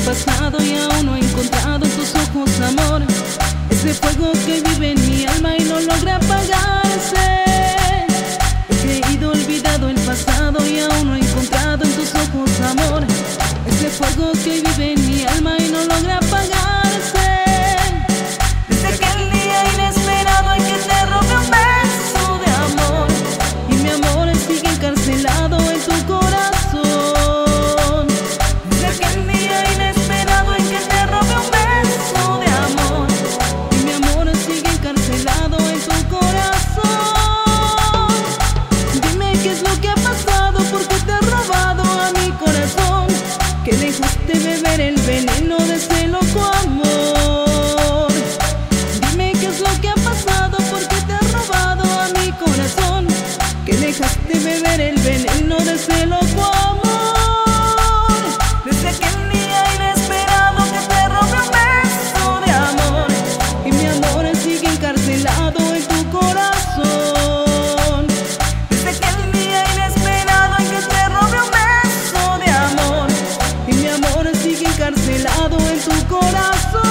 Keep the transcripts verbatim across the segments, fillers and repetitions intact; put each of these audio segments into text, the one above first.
pasado y aún no he encontrado en tus ojos amor. Ese fuego que vive en mi alma y no logra apagarse. He creído olvidado el pasado y aún no he encontrado en tus ojos amor. Ese fuego que vive en mi alma y no logra apagarse. Desde aquel día inesperado en que te robé un beso de amor y mi amor sigue encarcelado en tu corazón. Desde aquel día inesperado en que te robé un beso de amor y mi amor sigue encarcelado en tu corazón. Dime qué es lo que ha pasado, porque te he robado a mi corazón, que dejaste beber el veneno de ese loco amor. Dime qué es lo que ha pasado, porque te he robado a mi corazón, que dejaste beber el veneno de ese loco amor. Desde aquel día inesperado que te robé un beso de amor y mi amor sigue encarcelado en tu corazón. Desde aquel día inesperado en que te robé un beso de amor y mi amor sigue encarcelado en tu corazón.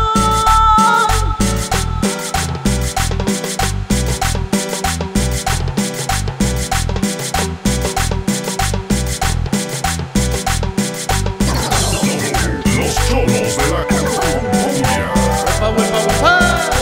Los cholos de la cumbia. ¡Huepa, huepa, huepa!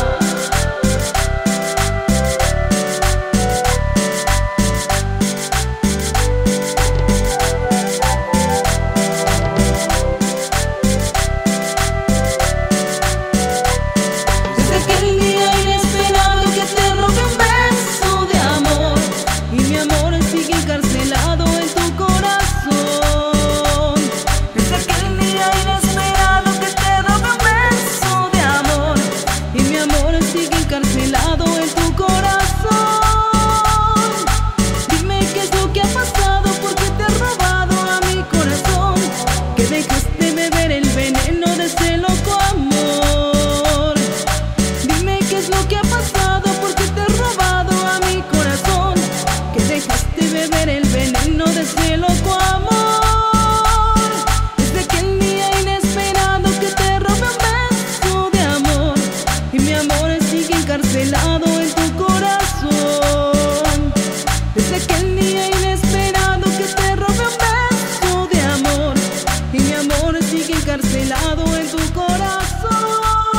Desde aquel día inesperado que te robé un beso de amor y mi amor sigue encarcelado en tu corazón. Desde aquel día inesperado que te robé un beso de amor y mi amor sigue encarcelado en tu corazón. Dime qué es lo que ha pasado, porque te he robado a mi corazón, que dejaste beber el veneno de ese loco amor. Dime qué es lo que ha pasado, porque te he robado a mi corazón, que dejaste beber el veneno de ese loco amor. Desde aquel día inesperado que te robé un beso de amor y mi amor sigue encarcelado en tu corazón. Desde aquel día inesperado que te robé un beso de amor y mi amor sigue encarcelado en tu corazón.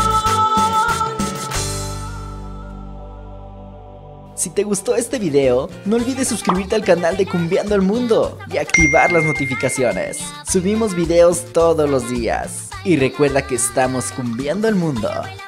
Si te gustó este video, no olvides suscribirte al canal de Cumbiando el Mundo y activar las notificaciones. Subimos videos todos los días. Y recuerda que estamos cumbiando el mundo.